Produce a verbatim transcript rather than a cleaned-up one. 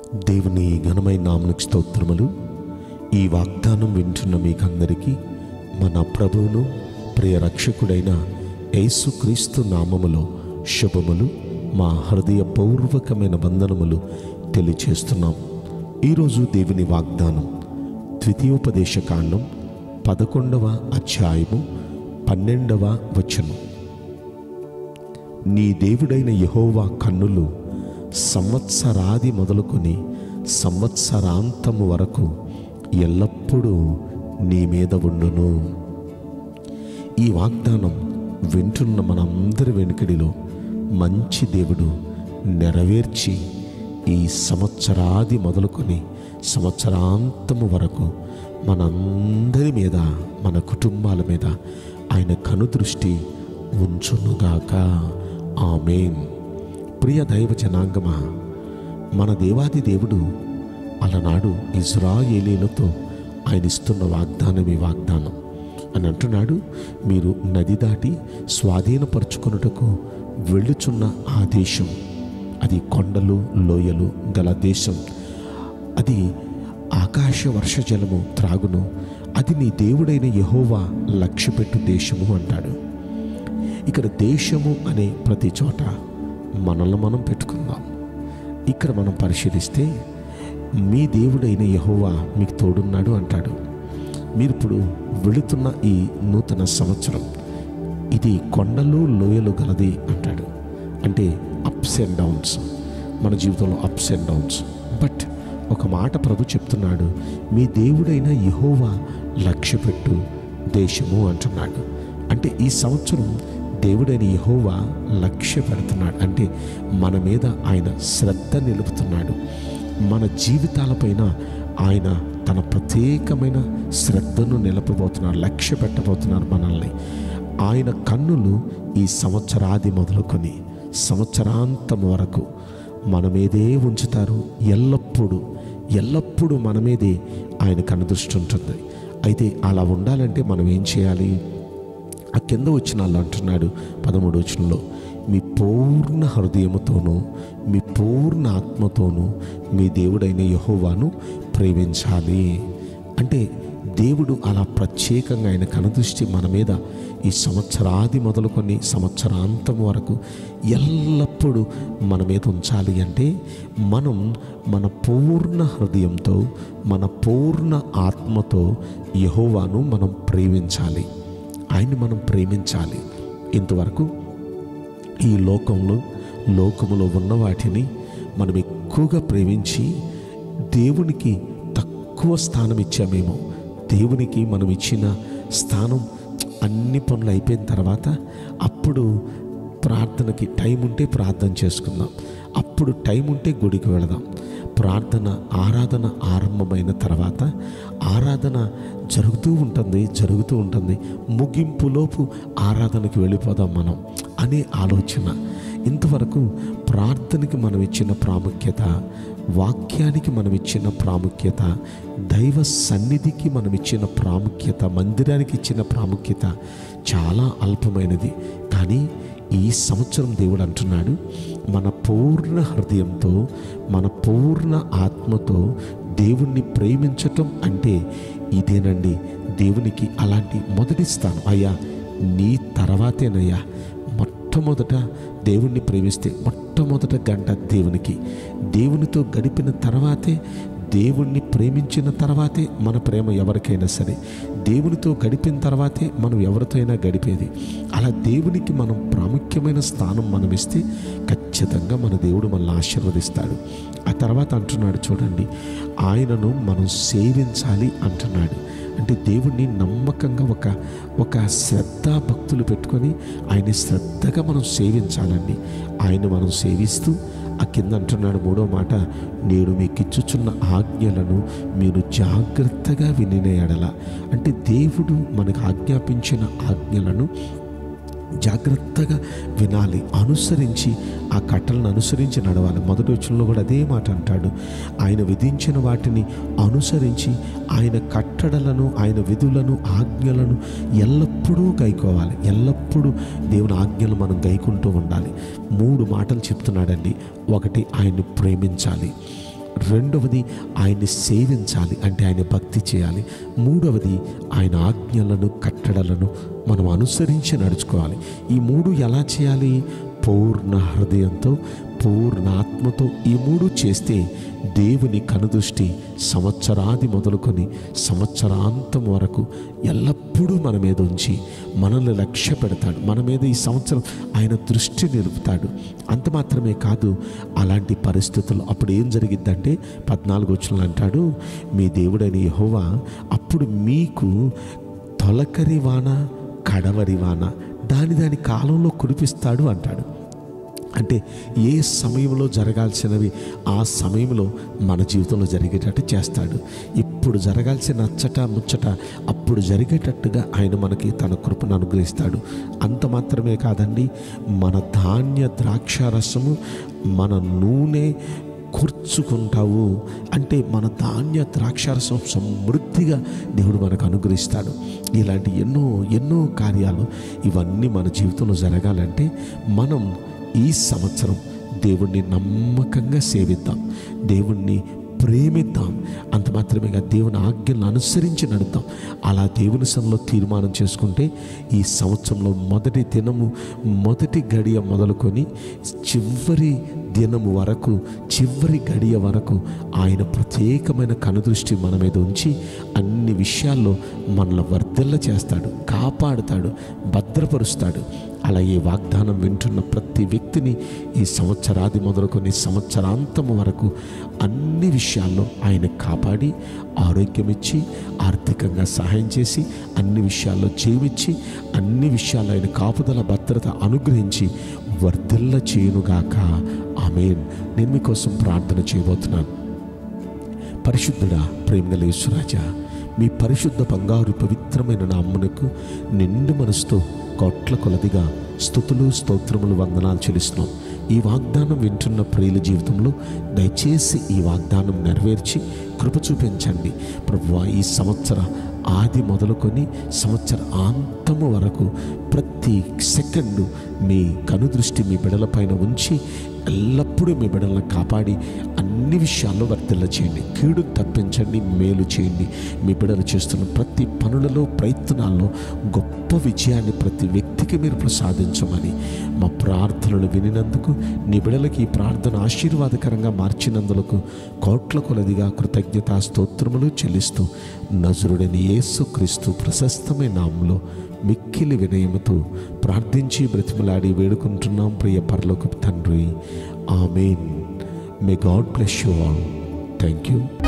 దేవుని ఘనమైన నామమునకు స్తోత్రములు. ఈ వాగ్దానం వింటున్న మీకందరికీ మన ప్రభువును ప్రియ రక్షకుడైన యేసుక్రీస్తు నామములో శుభములు, మా హృదయపూర్వకమైన వందనములు తెలియచేస్తున్నాం. ఈరోజు దేవుని వాగ్దానం ద్వితీయోపదేశ కాండం పదకొండవ అధ్యాయము పన్నెండవ వచనం. నీ దేవుడైన యెహోవా కన్నులు సంవత్సరాది మొదలుకొని సంవత్సరాంతము వరకు ఎల్లప్పుడూ నీ మీద ఉండును. ఈ వాగ్దానం వింటున్న మనందరి వెనుకడిలో మంచి దేవుడు నెరవేర్చి ఈ సంవత్సరాది మొదలుకొని సంవత్సరాంతము వరకు మనందరి మీద, మన కుటుంబాల మీద ఆయన కనుదృష్టి ఉంచునుగాక. ఆమేన్. ప్రియ దైవ జనాంగమా, మన దేవాది దేవుడు అలనాడు ఇజ్రాయేలీలతో ఆయన ఇస్తున్న వాగ్దానం ఈ వాగ్దానం అని అంటున్నాడు. మీరు నది దాటి స్వాధీనపరుచుకొనుటకు వెళ్ళుచున్న ఆ దేశం, అది కొండలు లోయలు గల దేశం, అది ఆకాశ వర్షజలము త్రాగును, అది నీ దేవుడైన యెహోవా లక్ష్యపెట్టు దేశము అంటాడు. ఇక్కడ దేశము అనే ప్రతి చోట మనల్ని మనం పెట్టుకుందాం. ఇక్కడ మనం పరిశీలిస్తే మీ దేవుడైన యెహోవా మీకు తోడున్నాడు అంటాడు. మీరు ఇప్పుడు వెళుతున్న ఈ నూతన సంవత్సరం ఇది కొండలు లోయలు గలది అంటాడు. అంటే అప్స్ అండ్ డౌన్స్, మన జీవితంలో అప్స్ అండ్ డౌన్స్. బట్ ఒక మాట ప్రభు చెప్తున్నాడు, మీ దేవుడైన యెహోవా లక్ష్యపెట్టు దేశము అంటున్నాడు. అంటే ఈ సంవత్సరం దేవుడైన యెహోవా లక్ష్య పెడుతున్నాడు. అంటే మన మీద ఆయన శ్రద్ధ నిలుపుతున్నాడు. మన జీవితాలపైన ఆయన తన ప్రత్యేకమైన శ్రద్ధను నిలపబోతున్నారు, లక్ష్య పెట్టబోతున్నారు మనల్ని. ఆయన కన్నులు ఈ సంవత్సరాది మొదలుకొని సంవత్సరాంతం వరకు మన మీదే ఉంచుతారు. ఎల్లప్పుడూ ఎల్లప్పుడూ మన మీదే ఆయన కనుదృష్టి ఉంటుంది. అయితే అలా ఉండాలంటే మనం ఏం చేయాలి? ఆ కింద వచ్చిన వాళ్ళు అంటున్నాడు పదమూడు వచనంలో, మీ పూర్ణ హృదయముతోనూ మీ పూర్ణ ఆత్మతోనూ మీ దేవుడైన యెహోవాను ప్రేమించాలి. అంటే దేవుడు అలా ప్రత్యేకంగా ఆయన కనుదృష్టి మన మీద ఈ సంవత్సరాది మొదలుకొని సంవత్సరాంతం వరకు ఎల్లప్పుడూ మన మీద ఉంచాలి. అంటే మనం మన పూర్ణ హృదయంతో మన పూర్ణ ఆత్మతో యెహోవాను మనం ప్రేమించాలి, ఆయన్ని మనం ప్రేమించాలి. ఇంతవరకు ఈ లోకంలో లోకములో ఉన్న వాటిని మనం ఎక్కువగా ప్రేమించి దేవునికి తక్కువ స్థానం ఇచ్చామేమో. దేవునికి మనం ఇచ్చిన స్థానం అన్ని పనులు అయిపోయిన తర్వాత అప్పుడు ప్రార్థనకి టైం ఉంటే ప్రార్థన చేసుకుందాం, అప్పుడు టైం ఉంటే గుడికి వెళదాం. ప్రార్థన ఆరాధన ఆరంభమైన తర్వాత ఆరాధన జరుగుతూ ఉంటుంది జరుగుతూ ఉంటుంది ముగింపులోపు ఆరాధనకి వెళ్ళిపోదాం మనం అనే ఆలోచన. ఇంతవరకు ప్రార్థనకి మనం ఇచ్చిన ప్రాముఖ్యత, వాక్యానికి మనం ఇచ్చిన ప్రాముఖ్యత, దైవ సన్నిధికి మనం ఇచ్చిన ప్రాముఖ్యత, మందిరానికి ఇచ్చిన ప్రాముఖ్యత చాలా అల్పమైనది. కానీ ఈ సంవత్సరం దేవుడు అంటున్నాడు, మన పూర్ణ హృదయంతో మన పూర్ణ ఆత్మతో దేవుణ్ణి ప్రేమించటం అంటే ఇదేనండి. దేవునికి అలాంటి మొదటి స్థానం. అయ్యా నీ తర్వాతేనయ్యా, మొట్టమొదట దేవుణ్ణి ప్రేమిస్తే మొట్టమొదట గంట దేవునికి, దేవునితో గడిపిన తర్వాతే, దేవుణ్ణి ప్రేమించిన తర్వాతే మన ప్రేమ ఎవరికైనా సరే, దేవునితో గడిపిన తర్వాతే మనం ఎవరితో అయినా గడిపేది. అలా దేవునికి మనం ప్రాముఖ్యమైన స్థానం మనం ఇస్తే ఖచ్చితంగా మన దేవుడు మనల్ని ఆశీర్వదిస్తాడు. ఆ తర్వాత అంటున్నాడు చూడండి, ఆయనను మనం సేవించాలి అంటున్నాడు. అంటే దేవుణ్ణి నమ్మకంగా ఒక ఒక శ్రద్ధ భక్తులు పెట్టుకొని ఆయన్ని శ్రద్ధగా మనం సేవించాలండి. ఆయన మనం సేవిస్తూ ఆ కింద అంటున్నాడు మూడో మాట, నేను మీకు ఇచ్చుచున్న ఆజ్ఞలను మీరు జాగ్రత్తగా వినిన ఎడల. అంటే దేవుడు మనకు ఆజ్ఞాపించిన ఆజ్ఞలను జాగ్రత్తగా వినాలి, అనుసరించి ఆ కట్టలను అనుసరించి నడవాలి. మొదటి వచనంలో కూడా అదే మాట అంటాడు, ఆయన విధించిన వాటిని అనుసరించి ఆయన కట్టడలను ఆయన విధులను ఆజ్ఞలను ఎల్లప్పుడూ గైకోవాలి. ఎల్లప్పుడూ దేవుని ఆజ్ఞలు మనం గైకుంటూ ఉండాలి. మూడు మాటలు చెప్తున్నాడండి. ఒకటి, ఆయన్ని ప్రేమించాలి. రెండవది ఆయన్ని సేవించాలి, అంటే ఆయన భక్తి చేయాలి. మూడవది ఆయన ఆజ్ఞలను కట్టడలను మనం అనుసరించి నడుచుకోవాలి. ఈ మూడు ఎలా చేయాలి? పూర్ణ హృదయంతో, పూర్ణ ఆత్మతో. ఈ మూడు చేస్తే దేవుని కనుదృష్టి సంవత్సరాది మొదలుకొని సంవత్సరాంతం వరకు ఎల్లప్పుడూ మన మీద ఉంచి మనల్ని లక్ష్య పెడతాడు. మన మీద ఈ సంవత్సరం ఆయన దృష్టి నిలుపుతాడు. అంత మాత్రమే కాదు, అలాంటి పరిస్థితుల్లో అప్పుడు ఏం జరిగిద్దంటే పద్నాలుగు వచనంలో అంటాడు, మీ దేవుడైన యెహోవా అప్పుడు మీకు తొలకరి వాన కడవరి వాన దాని దాని కాలంలో కురిపిస్తాడు అంటాడు. అంటే ఏ సమయంలో జరగాల్సినవి ఆ సమయంలో మన జీవితంలో జరిగేటట్టు చేస్తాడు. ఇప్పుడు జరగాల్సిన అచ్చట ముచ్చట అప్పుడు జరిగేటట్టుగా ఆయన మనకి తన కృపను అనుగ్రహిస్తాడు. అంత మాత్రమే కాదండి, మన ధాన్య ద్రాక్షారసము, మన నూనె కూర్చుకుంటావు అంటే మన ధాన్య ద్రాక్షారసం సమృద్ధిగా దేవుడు మనకు అనుగ్రహిస్తాడు. ఇలాంటి ఎన్నో ఎన్నో కార్యాలు ఇవన్నీ మన జీవితంలో జరగాలంటే మనం ఈ సంవత్సరం దేవుణ్ణి నమ్మకంగా సేవిద్దాం, దేవుణ్ణి ప్రేమిద్దాం. అంత మాత్రమే కాదు, దేవుని ఆజ్ఞలను అనుసరించి నడుద్దాం. అలా దేవుని సన్నిధిలో తీర్మానం చేసుకుంటే ఈ సంవత్సరంలో మొదటి దినము మొదటి గడియ మొదలుకొని చివరి దినము వరకు, చివరి గడియ వరకు ఆయన ప్రత్యేకమైన కనుదృష్టి మన మీద ఉంచి అన్ని విషయాల్లో మనల్ని వర్ధిల్ల చేస్తాడు, కాపాడుతాడు, భద్రపరుస్తాడు. అలా ఈ వాగ్దానం వింటున్న ప్రతి వ్యక్తిని ఈ సంవత్సరాది మొదలుకొని సంవత్సరాంతము వరకు అన్ని విషయాల్లో ఆయన కాపాడి ఆరోగ్యం ఇచ్చి ఆర్థికంగా సహాయం చేసి అన్ని విషయాల్లో జీవించి అన్ని విషయాల్లో ఆయన కాపుదల భద్రత అనుగ్రహించి వర్ధిల్ల చేయునుగాక. ఆమేన్. నేను మీకోసం ప్రార్థన చేయబోతున్నాను. పరిశుద్ధుడా, ప్రేమగల యేసురాజా, మీ పరిశుద్ధ బంగారు పవిత్రమైన నామమునకు నిండు మనసుతో కోట్ల కొలదిగా స్తుతులు స్తోత్రములు వందనాలు చెల్లిస్తున్నాం. ఈ వాగ్దానం వింటున్న ప్రియుల జీవితంలో దయచేసి ఈ వాగ్దానం నెరవేర్చి కృప చూపించండి ప్రభువా. ఈ సంవత్సర ఆది మొదలుకొని సంవత్సర అంతము వరకు ప్రతి సెకండు మీ కనుదృష్టి మీ బిడలపైన ఉంచి ఎల్లప్పుడూ మీ బిడలను కాపాడి అన్ని విషయాల్లో వర్ధిల్ల చేయండి, కీడు తప్పించండి, మేలు చేయండి. మీ బిడలు చేస్తున్న ప్రతి పనులలో ప్రయత్నాల్లో గొప్ప విజయాన్ని ప్రతి వ్యక్తికి మీరు ప్రసాదించమని మా ప్రార్థనలు వినినందుకు, నీ బిడలకి ఈ ప్రార్థన ఆశీర్వాదకరంగా మార్చినందులకు కోట్ల కొలదిగా కృతజ్ఞతా స్తోత్రములు చెల్లిస్తూ నజరుడైన యేసుక్రీస్తు ప్రశస్తమైన నామములో మిక్కిలి వినయముతో ప్రార్థించి బ్రతిమలాడి వేడుకుంటున్నాం ప్రియ పరలోకపు తండ్రి. Amen. May God bless you all. Thank you.